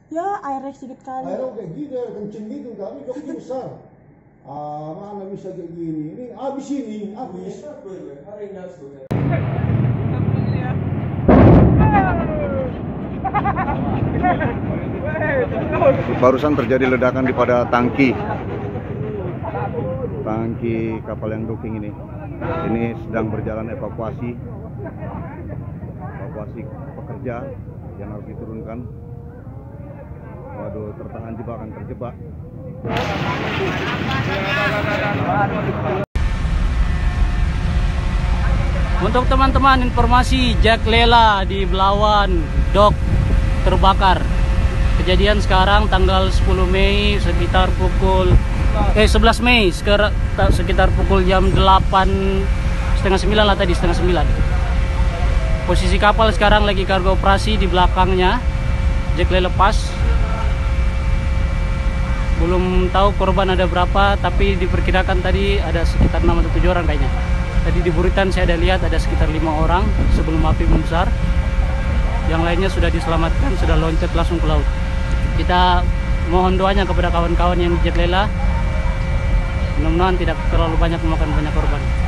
Ya airnya sedikit kali. Airnya kayak gini, air kencing gitu, kami joknya besar. Mana bisa kayak gini? Ini habis ini, habis. Barusan terjadi ledakan di pada tangki kapal yang docking ini. Ini sedang berjalan evakuasi pekerja yang harus diturunkan. Waduh, tertahan jebakan terjebak. Untuk teman-teman informasi, Jack Lela di Belawan Dock terbakar. Kejadian sekarang tanggal 10 Mei sekitar pukul 11 Mei sekitar pukul jam 8:30 lah tadi, 8:30. Posisi kapal sekarang lagi kargo operasi di belakangnya. Jack Lela lepas. Belum tahu korban ada berapa, tapi diperkirakan tadi ada sekitar 6 atau 7 orang kayaknya. Tadi di buritan saya ada lihat ada sekitar 5 orang sebelum api membesar. Yang lainnya sudah diselamatkan, sudah loncat langsung ke laut. Kita mohon doanya kepada kawan-kawan yang di Jack Lela. Mudah-mudahan tidak terlalu banyak memakan banyak korban.